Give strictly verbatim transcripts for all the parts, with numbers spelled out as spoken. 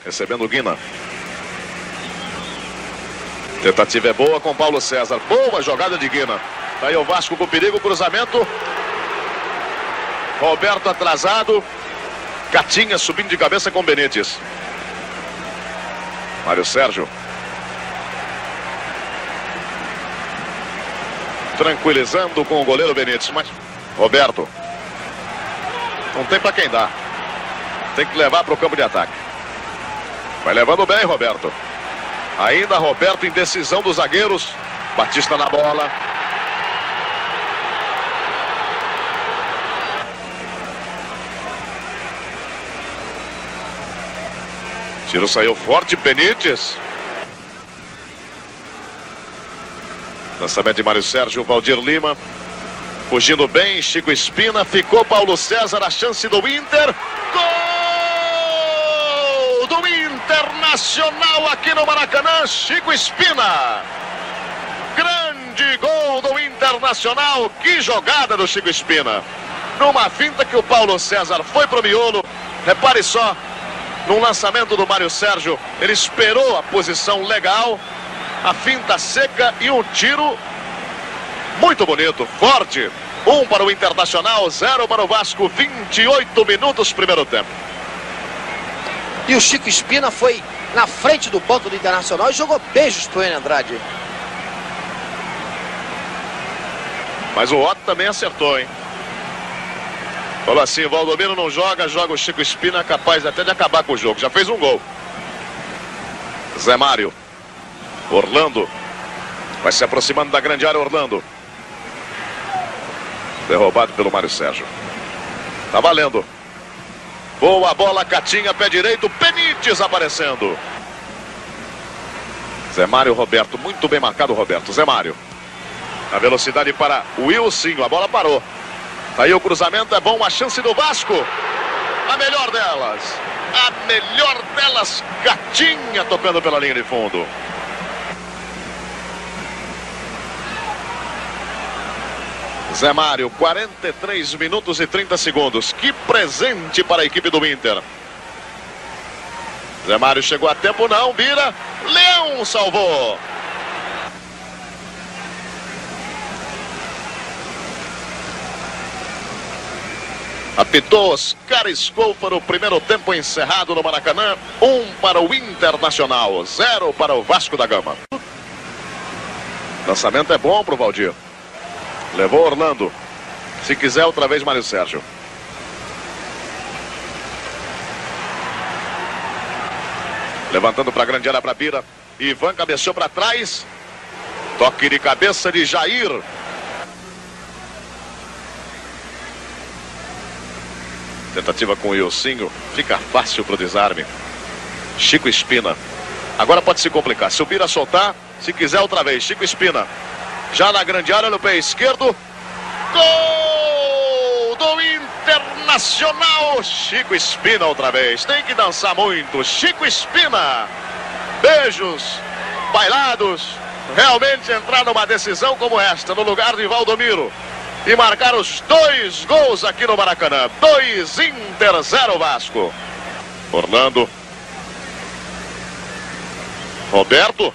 recebendo o Guina. Tentativa é boa com Paulo César. Boa jogada de Guina. Tá aí o Vasco com perigo, cruzamento. Roberto atrasado. Catinha subindo de cabeça com Benítez. Mário Sérgio. Tranquilizando com o goleiro Benítez. Mas Roberto. Não tem pra quem dar. Tem que levar para o campo de ataque. Vai levando bem, Roberto. Ainda Roberto em decisão dos zagueiros. Batista na bola. Tiro saiu forte, Benítez. Lançamento de Mário Sérgio, Valdir Lima. Fugindo bem, Chico Espina. Ficou Paulo César, a chance do Inter. Gol do Internacional aqui no Maracanã, Chico Espina. Grande gol do Internacional. Que jogada do Chico Espina. Numa finta que o Paulo César foi pro miolo. Repare só. Num lançamento do Mário Sérgio, ele esperou a posição legal, a finta seca e um tiro muito bonito, forte. Um para o Internacional, zero para o Vasco, vinte e oito minutos, primeiro tempo. E o Chico Espina foi na frente do banco do Internacional e jogou beijos pro Enio Andrade. Mas o Otto também acertou, hein? Falou assim, o Valdomiro não joga, joga o Chico Espina, capaz até de acabar com o jogo. Já fez um gol. Zé Mário. Orlando. Vai se aproximando da grande área, Orlando. Derrubado pelo Mário Sérgio. Tá valendo. Boa bola, Catinha, pé direito, Benítez aparecendo. Zé Mário, Roberto, muito bem marcado, Roberto. Zé Mário. A velocidade para o Wilson, a bola parou. Tá aí o cruzamento, é bom, a chance do Vasco. A melhor delas. A melhor delas, Catinha tocando pela linha de fundo. Zé Mário, quarenta e três minutos e trinta segundos. Que presente para a equipe do Inter. Zé Mário chegou a tempo, não, vira. Leão salvou. Apitou Oscar Escolfa no primeiro tempo encerrado no Maracanã. Um para o Internacional, zero para o Vasco da Gama. Lançamento é bom para o Valdir. Levou Orlando. Se quiser, outra vez Mário Sérgio. Levantando para a grande área para Bira. Ivan cabeceou para trás. Toque de cabeça de Jair. Tentativa com o Ilcinho. Fica fácil para o desarme. Chico Espina. Agora pode se complicar. Se o Bira soltar, se quiser outra vez. Chico Espina. Já na grande área no pé esquerdo. Gol do Internacional. Chico Espina outra vez. Tem que dançar muito. Chico Espina. Beijos. Bailados. Realmente entrar numa decisão como esta no lugar de Valdomiro. E marcar os dois gols aqui no Maracanã. Dois Inter, zero Vasco. Orlando. Roberto.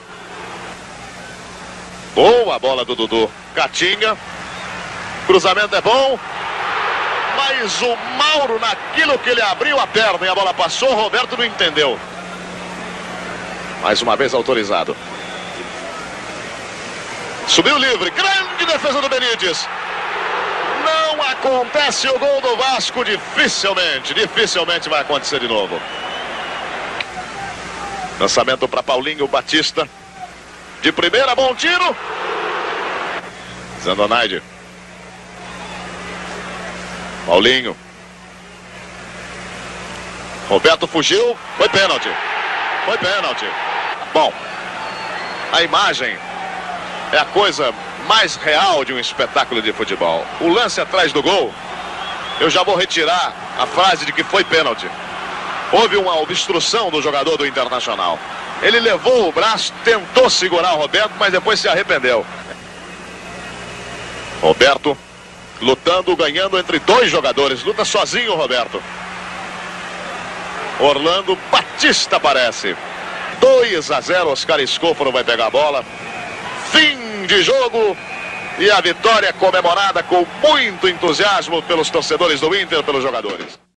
Boa bola do Dudu. Catinha. Cruzamento é bom. Mas o Mauro, naquilo que ele abriu a perna e a bola passou, Roberto não entendeu. Mais uma vez autorizado. Subiu livre. Grande defesa do Benítez. Não acontece o gol do Vasco. Dificilmente, dificilmente vai acontecer de novo. Lançamento para Paulinho Batista. De primeira, bom tiro. Zandonaide. Paulinho. Roberto fugiu. Foi pênalti. Foi pênalti. Bom, a imagem é a coisa mais real de um espetáculo de futebol. O lance atrás do gol, eu já vou retirar a frase de que foi pênalti. Houve uma obstrução do jogador do Internacional. Ele levou o braço, tentou segurar o Roberto, mas depois se arrependeu. Roberto lutando, ganhando entre dois jogadores. Luta sozinho o Roberto. Orlando, Batista. Batista aparece. dois a zero, Oscar Escoforo vai pegar a bola. Fim de jogo. E a vitória comemorada com muito entusiasmo pelos torcedores do Inter, pelos jogadores.